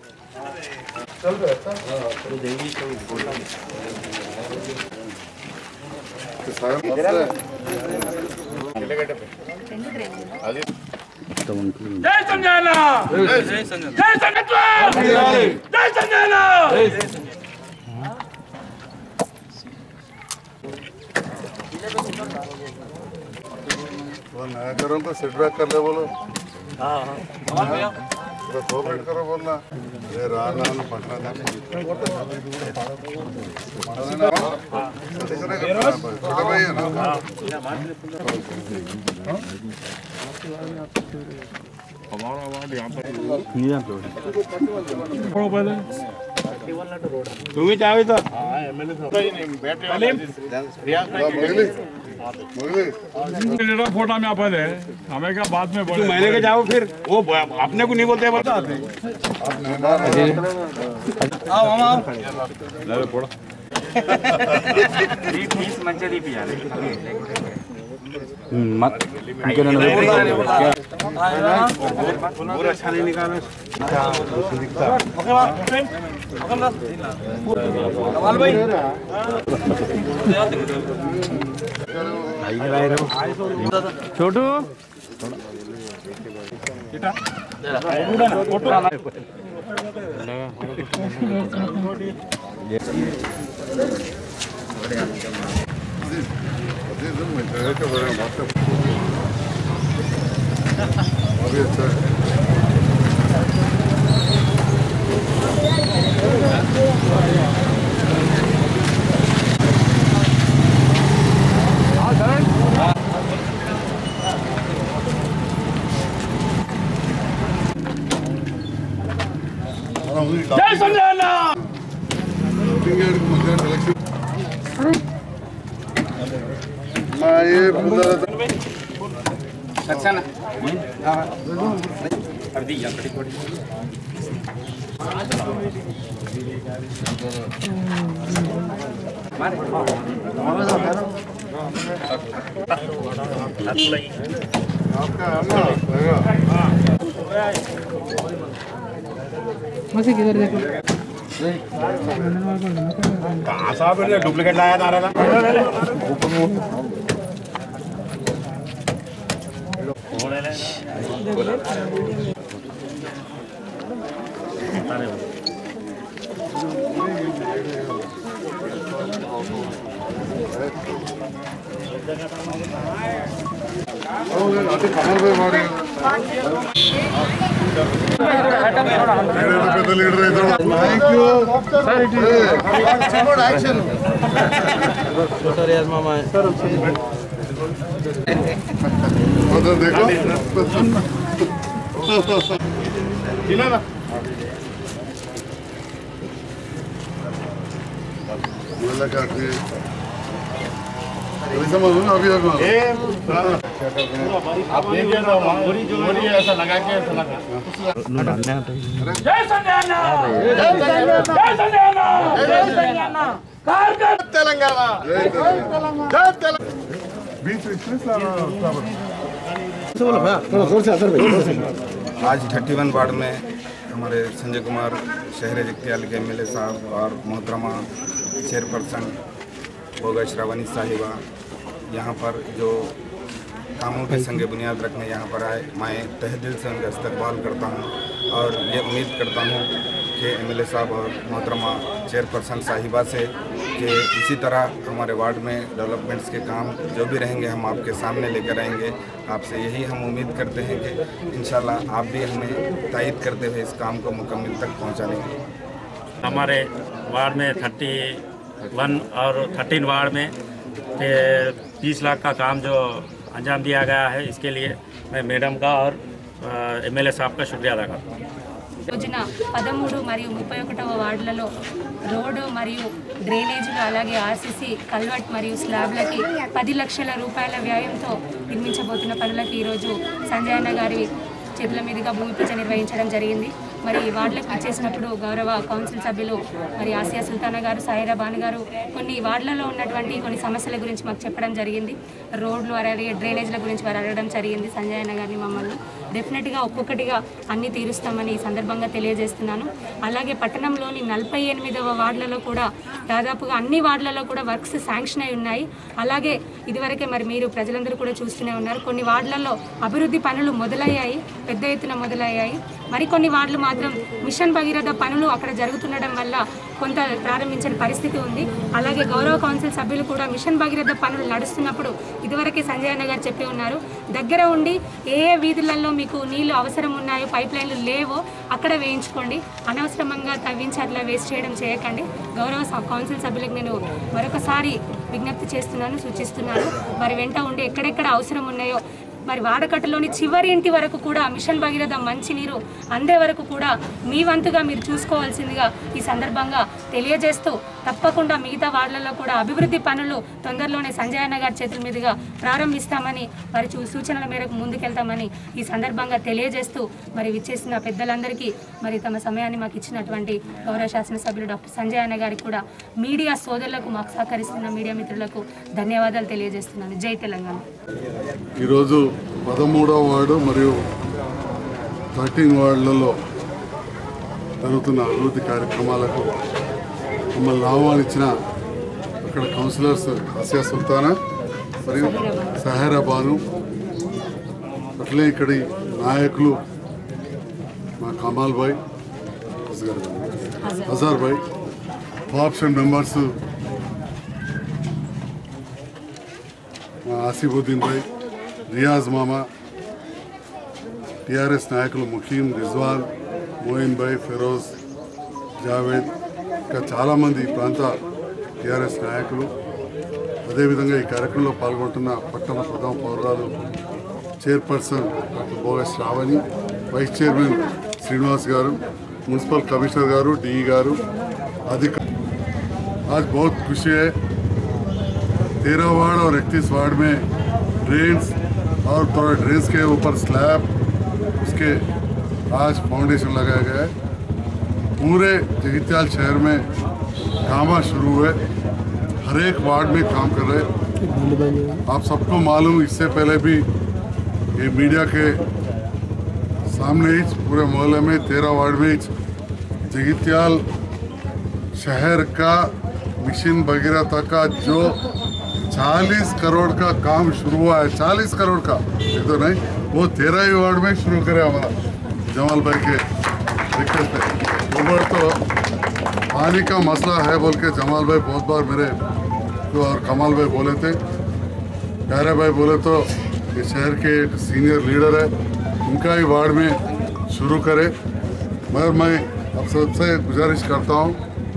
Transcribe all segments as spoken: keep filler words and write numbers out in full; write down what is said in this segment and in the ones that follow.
जय संजयना, जय संजय, जय संजय, जय संजयना। वो नया करो तो सेटबैक कर ले बोलो। हाँ हाँ तो कोऑपरेट करो बोलना ये राना ना पटना था छोटा भाई है ना हमारा वार्ड यहाँ पर नहीं है तो पहले तुम्हें चाहे तो हाँ एमएलए साहब फोटा में आप है हमें क्या बाद में बोले मैंने के जाओ फिर वो अपने को नहीं बोलते बता आओ आओ आओ ले फोड़ा बीस मंचे दी पिया मत इनके ना पूरा अच्छा नहीं निकाला कमाल भाई भाई रहे छोटू अभी अच्छा जय संजयना अच्छा ना कर दी या कड़ी कोड़ी मारे आपका है मसी किधर देखो कहाँ साहब ने डुप्लीकेट लाया था रहा thank you sir action sir यार मामा सर उधर देखो जिना ना बोला काटे अभी समझ लो अभी अभी आप देखिए ना मोरी जो मोरी ऐसा लगा के ऐसा लगा जय संजयना जय संजयना जय संजयना जय संजयना कारगर तेलंगाना जय तेलंगाना जय तेलंगाना बीच में आज थर्टी वन वार्ड में हमारे संजय कुमार शहर जगतियाल के एमएलए साहब और मोहतरमा चेयरपर्सन भोगा श्रावणी साहिबा यहाँ पर जो कामों के संगे बुनियाद रखने यहाँ पर आए, मैं तहे दिल से उनका इस्तकबाल करता हूँ और ये उम्मीद करता हूँ कि एमएलए साहब और मोहतरमा चेयरपर्सन साहिबा से कि इसी तरह हमारे वार्ड में डेवलपमेंट्स के काम जो भी रहेंगे हम आपके सामने लेकर आएंगे। आपसे यही हम उम्मीद करते हैं कि इंशाल्लाह आप भी हमें तायद करते हुए इस काम को मुकम्मल तक पहुँचा देंगे। हमारे वार्ड में थर्टी वन और थर्टीन वार्ड में तीस लाख का काम जो अंजाम दिया गया है, इसके लिए मैं मैडम का और एमएलए साहब का शुक्रिया अदा करता हूँ। రోజున పదమూడు మరియు ముప్పై ఒకటవ వార్డులలో రోడ్డు మరియు డ్రైనేజీలు అలాగే ఆర్సీసీ కల్వర్ట్ మరియు స్లాబ్లకి పది లక్షల రూపాయల వ్యయంతో నిర్మించబోతున్న పనులకు ఈరోజు సంజయన్న గారి చేతుల మీదుగా భూమి పూజ నిర్వహించడం జరిగింది। మరి వార్డులకు వచ్చేసినప్పుడు గౌరవ కౌన్సిల్ సభ్యులు మరి ఆసియా సుల్తానా గారు, సాయిరా బాను గారు కొన్ని వార్డులలో ఉన్నటువంటి కొన్ని సమస్యల గురించి మాకు చెప్పడం జరిగింది। రోడ్లు అలాగే డ్రైనేజీల గురించి వారు అడగడం జరిగింది సంజయన్న గారిని, మమ్మల్ని డెఫినెట్గా ఒక్కొక్కటిగా అన్ని తీరుస్తామని ఈ సందర్భంగా తెలియజేస్తున్నాను. అలాగే పట్టణంలోని నలభై ఎనిమిదవ వార్డులలో కూడా దాదాపుగా అన్ని వార్డులలో కూడా వర్క్స్ శాంక్షన్ అయి ఉన్నాయి. అలాగే ఇదివరకే మరి మీరు ప్రజలందరూ కూడా చూస్తూనే ఉన్నారు, కొన్ని వార్డులలో అభివృద్ధి పనులు మొదలయ్యాయి, పెద్ద ఎత్తున మొదలయ్యాయి. మరికొన్ని వార్డులు మాత్రం మిషన్ భగీరథ పనులు అక్కడ జరుగుతుండడం వల్ల కొంత ప్రారంభించని పరిస్థితి ఉంది. అలాగే గౌరవ కౌన్సిల్ సభ్యులు కూడా మిషన్ భగీరథ పనులు నడుస్తున్నప్పుడు ఇదివరకే సంజయ్ అన్న గారు చెప్పి ఉన్నారు, దగ్గర ఉండి ఏ ఏ వీధులలో మీకు నీళ్లు అవసరం ఉన్నాయో, పైప్ లైన్లు లేవో అక్కడ వేయించుకోండి, అనవసరంగా తవ్వించి అట్లా వేస్ట్ చేయడం చేయకండి. గౌరవ కౌన్సిల్ సభ్యులకు నేను మరొకసారి విజ్ఞప్తి చేస్తున్నాను, సూచిస్తున్నాను. వారి వెంట ఉండి ఎక్కడెక్కడ అవసరం ఉన్నాయో మరి వాడకట్టులోని చివరి ఇంటి వరకు కూడా మిషన్ భగీరథ మంచినీరు అందే వరకు కూడా మీ వంతుగా మీరు చూసుకోవాల్సిందిగా ఈ సందర్భంగా తెలియజేస్తూ, తప్పకుండా మిగతా వార్డులలో కూడా అభివృద్ధి పనులు తొందరలోనే సంజయ్ అన్న గారి చేతుల మీదుగా ప్రారంభిస్తామని వారి సూచనల మేరకు ముందుకెళ్తామని ఈ సందర్భంగా తెలియజేస్తూ, మరి విచ్చేసిన పెద్దలందరికీ మరి తమ సమయాన్ని మాకు ఇచ్చినటువంటి గౌరవ శాసనసభ్యులు డాక్టర్ సంజయ్ అన్న గారికి కూడా మీడియా సోదరులకు, మాకు సహకరిస్తున్న మీడియా మిత్రులకు ధన్యవాదాలు తెలియజేస్తున్నాను. జై తెలంగాణ. ఈరోజు పదమూడవ వార్డు మరియు థర్టీన్ వార్డులలో జరుగుతున్న అభివృద్ధి కార్యక్రమాలకు మమ్మల్ని ఆహ్వానించిన అక్కడ కౌన్సిలర్స్ ఆసియా సుల్తానా మరియు సహరా బాను, అట్లే ఇక్కడి నాయకులు మా కమాల్ భాయ్, అజార్ భాయ్, ఆప్షన్ మెంబర్స్ మా ఆసిఫుద్దీన్ భాయ్, రియాజ్ మామా, టీఆర్ఎస్ నాయకులు ముఖీం, రిజ్వాన్, మోయిన్ భాయ్, ఫిరోజ్, జావేద్, ఇంకా చాలామంది ఈ ప్రాంత టీఆర్ఎస్ నాయకులు, అదేవిధంగా ఈ కార్యక్రమంలో పాల్గొంటున్న పట్టణ ప్రథమ పౌరాలు చైర్పర్సన్ డాక్టర్ బోగస్ శ్రావణి, వైస్ చైర్మన్ శ్రీనివాస్ గారు, మున్సిపల్ కమిషనర్ గారు, డిఈ గారు, अधिकारी। आज बहुत खुशी है, तेरह वार्ड और इकतीस वार्ड में ड्रेन्स और थोड़ा ड्रेन्स के ऊपर स्लैब उसके आज फाउंडेशन लगाया गया है। पूरे जगित्याल शहर में काम शुरू हुए, हर एक वार्ड में काम कर रहे। आप सबको मालूम, इससे पहले भी ये मीडिया के सामने ही पूरे मोहल्ले में तेरह वार्ड में जगित्याल शहर का मिशन भगीरथ का जो चालीस करोड़ का काम शुरू हुआ है, चालीस करोड़ का, ये तो नहीं, वो तेरह ही वार्ड में शुरू करे हमारा जमाल भाई के रिक्वेस्ट है। ऊपर तो पानी का मसला है बोल के जमाल भाई बहुत बार मेरे तो और कमाल भाई बोले थे, प्यारे भाई बोले तो ये शहर के एक सीनियर लीडर है, उनका ही वार्ड में शुरू करे। मगर मैं अब सबसे गुजारिश करता हूँ,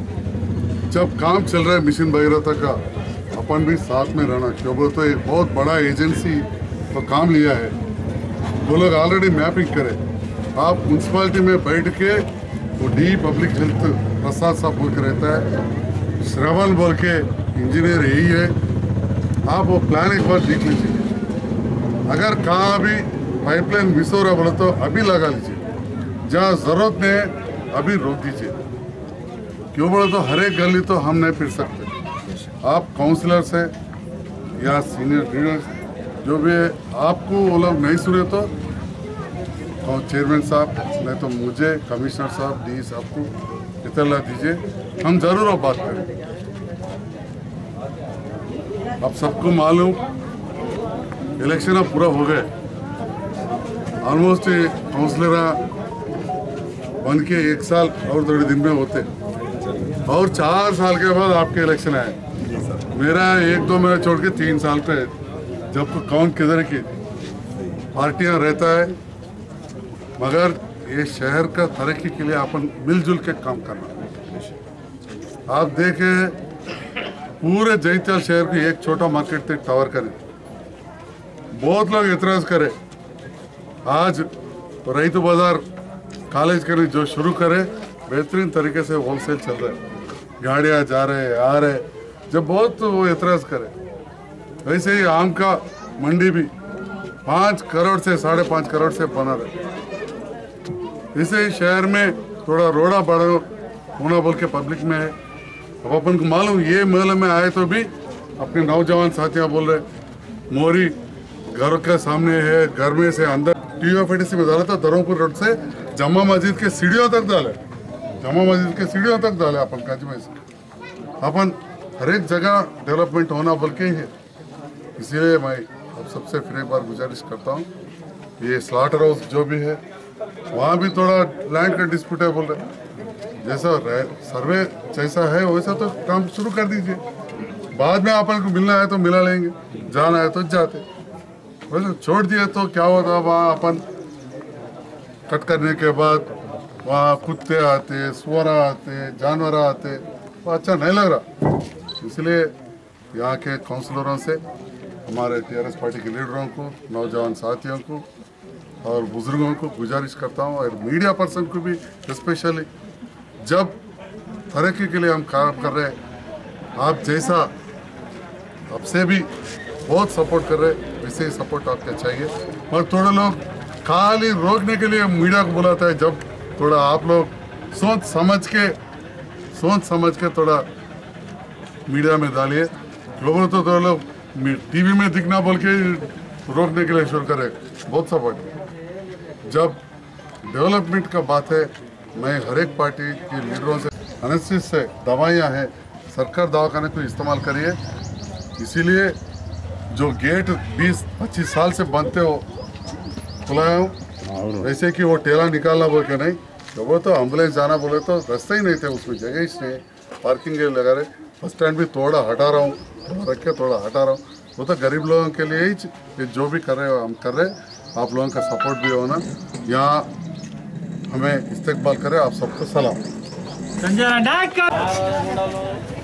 जब काम चल रहा है मिशन भगीरथ का, अपन भी साथ में रहना, क्योंकि तो एक बहुत बड़ा एजेंसी तो काम लिया है, वो लोग ऑलरेडी मैपिंग करें। आप म्यूनसिपालिटी में बैठ के वो डी पब्लिक हेल्थ प्रसाद साहब बोल के रहता है, श्रवण बोल के इंजीनियर यही है, आप वो प्लान एक बार देख लीजिए। अगर कहाँ भी पाइपलाइन मिस हो रहा बोले तो अभी लगा लीजिए, जहाँ ज़रूरत नहीं है अभी रोक दीजिए। क्यों बोले तो हर एक गली तो हम नहीं फिर सकते। आप काउंसलर से या सीनियर लीडर जो भी है, आपको वो लोग नहीं सुने तो चेयरमैन साहब नहीं तो मुझे कमिश्नर साहब डी साहब को इतला दीजिए, हम जरूर अब बात करेंगे। अब सबको मालूम इलेक्शन अब पूरा हो गए, ऑलमोस्ट काउंसलर बन के एक साल और थोड़े दिन में होते, और चार साल के बाद आपके इलेक्शन आए। मेरा एक दो महीना छोड़ के तीन साल पे जब तो कौन किधर की पार्टियां रहता है, मगर ये शहर का तरक्की के लिए अपन मिलजुल के काम करना। आप देखें पूरे जगित्याल शहर की एक छोटा मार्केट थे टावर करें, बहुत लोग एतराज करे। आज रईतु बाजार कॉलेज के जो शुरू करे, बेहतरीन तरीके से होलसेल चल रहा है, गाड़ियाँ जा रहे आ रहे, जब बहुत तो वो एतराज़ करे। वैसे ही आम का मंडी भी पाँच करोड़ से साढ़े पाँच करोड़ से बना रहे। इसे ही शहर में थोड़ा रोड़ा बड़ा होना बोल के पब्लिक में है। अब अपन को मालूम, ये मेले में आए तो भी अपने नौजवान साथियाँ बोल रहे मोरी घर के सामने है, घर में से अंदर टीयूएफडीसी में डाले तो धर्मपुर रोड से जमा मस्जिद के सीढ़ियों तक डाले, जमा मस्जिद के सीढ़ियों तक डाले अपन काजी में से। अपन हर एक जगह डेवलपमेंट होना बल्कि ही है। इसीलिए मैं अब सबसे फिर एक बार गुजारिश करता हूँ, ये स्लॉटर हाउस जो भी है वहाँ भी थोड़ा लैंड का डिस्प्यूट है बोल रहे, जैसा सर्वे जैसा है वैसा तो काम शुरू कर दीजिए, बाद में अपन को मिलना है तो मिला लेंगे, जाना है तो जाते, वैसे छोड़ दिए तो क्या होता, वहाँ अपन कट करने के बाद वहाँ कुत्ते आते, सुअर आते, जानवर आते, वो अच्छा नहीं लग रहा। इसलिए यहाँ के काउंसलरों से, हमारे टीआरएस पार्टी के लीडरों को, नौजवान साथियों को और बुजुर्गों को गुजारिश करता हूँ, और मीडिया पर्सन को भी स्पेशली, जब तरक्की के लिए हम काम कर रहे हैं, आप जैसा आपसे भी बहुत सपोर्ट कर रहे हैं, वैसे ही सपोर्ट आपका चाहिए। और थोड़े लोग खाली रोकने के लिए मीडिया को बुलाता है, जब थोड़ा आप लोग सोच समझ के सोच समझ के थोड़ा मीडिया में डालिए। लोगों तो थोड़ा लोग टीवी में दिखना बोल के रोकने के लिए शुरू करे, बहुत सपोर्ट। जब डेवलपमेंट का बात है, मैं हर एक पार्टी के लीडरों से, एनेस्थीसिया से दवाइयाँ हैं, सरकार दवाखाने को इस्तेमाल करिए। इसीलिए जो गेट बीस पच्चीस साल से बनते हो खुलाया हूँ, वैसे कि वो टेला निकालना बोल के नहीं, तो वो तो एम्बुलेंस जाना बोले तो रास्ते ही नहीं थे, उसमें जगह ही नहीं, पार्किंग लगा रहे, बस स्टैंड भी थोड़ा हटा रहा हूँ, रख के थोड़ा हटा रहा हूँ। वो तो गरीब लोगों के लिए ही ये जो भी कर रहे हो हम कर रहे, आप लोगों का सपोर्ट भी होना, यहाँ हमें इस्तेकबाल करें। आप सबको सलाम। संजय